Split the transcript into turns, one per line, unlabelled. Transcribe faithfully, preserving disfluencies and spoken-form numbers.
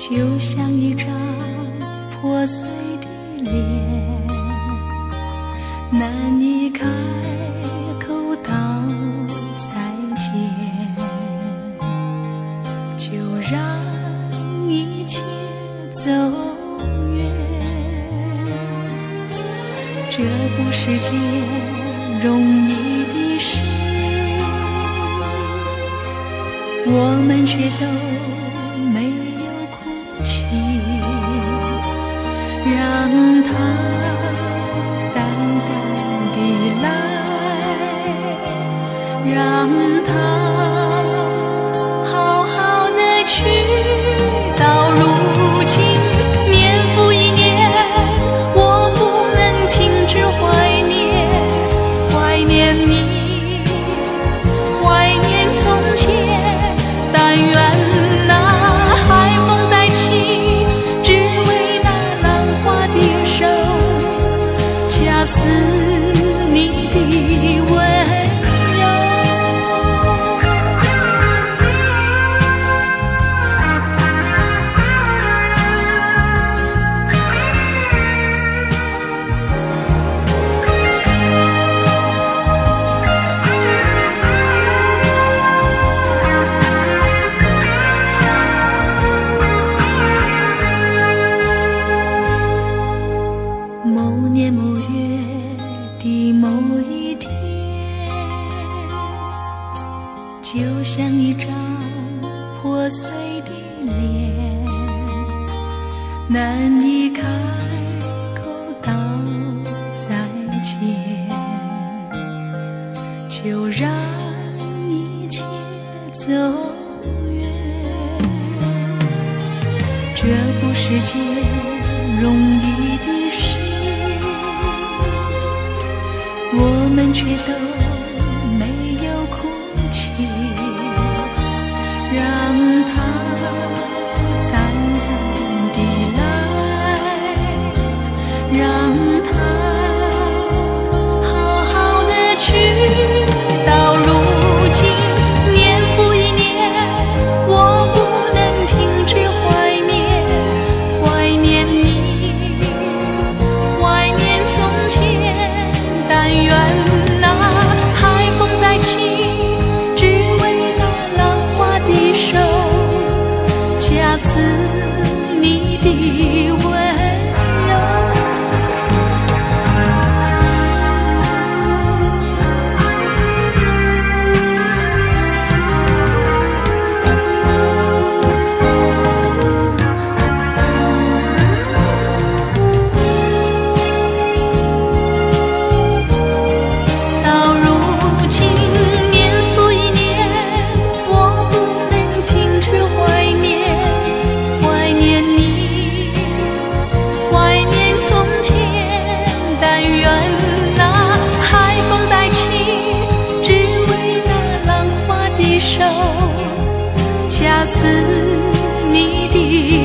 就像一张破碎的脸，难以开口道再见，就让一切走远。这不是件容易的事，我们却都没有哭泣，让它淡淡地来，让它好好的去。到如今年复一年，我不能停止怀念，怀念你，怀念从前。但愿那海风再起，只为那浪花的手，恰似你的温柔。某年某月的某一天，就像一张破碎的脸，难以开口道再见，就让一切走远。这不是件容易的事，我们却都没有哭泣，让它淡淡地来，让它好好的去。到如今年复一年，我不能停止怀念，怀念你，怀念从前。但愿那海风再起，只为那浪花的手，恰似你的温柔。到如今年复一年，我不能停止怀念，怀念你，怀念从前。但愿那海风再起，只为那浪花的手，恰似你的